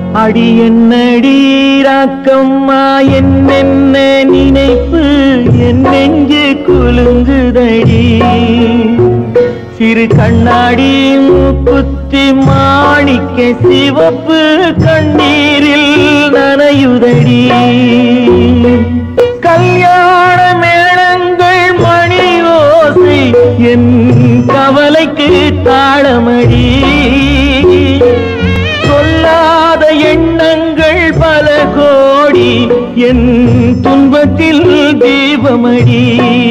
அடி என்னடி ராக்கம்மா என்னென்ன நினைப்பு என் நெஞ்சு குலுங்குதடி சிறு கண்ணாடி மூக்குத்தி மாணிக்க சிவப்பு கண்ணீரில் நனையுதடி கல்யாண மேளங்கள் மணி ஓசை என் கவலைக்கு தாளமடி சொல்லாத எண்ணங்கள் பல கோடி என் துன்பத்தில் தீபமடி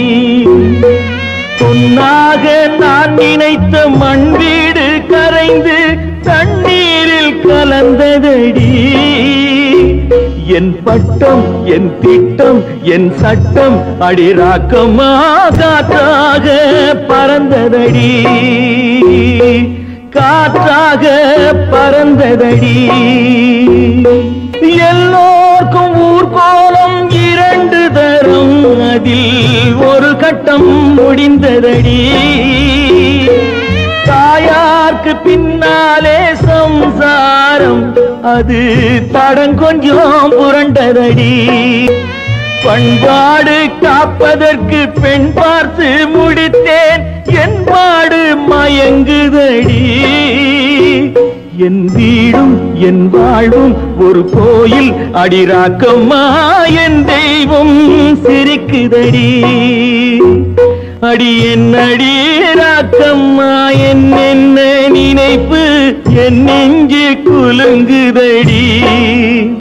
பொன்னாக நான் நினைத்த மண் வீடு கரைந்து தண்ணீரில் கலந்ததடி என் பட்டம் என் திட்டம் என் சட்டம் அடிராக்கமா காற்றாக பறந்ததடி காற்றாக பறந்ததடி எல்லோர்க்கும் ஊர்கோலம் இரண்டு தரும் அதில் ஒரு கட்டம் முடிந்ததடி தாயார்க்கு பின்னாலே சம்சாரம் அது தடம் கொஞ்சம் புரண்டதடி பண்பாடு காப்பதற்கு பெண் பார்த்து முடித்தேன் என் பாடு மயங்குதடி என் வீடும் என் வாழ்வும் ஒரு கோயில் அடிராக்கம்மா என் தெய்வம் சிரிக்குதடி அடி என் அடி ராக்கம்மா என்னென்ன நினைப்பு என் நெஞ்சு குலுங்குதடி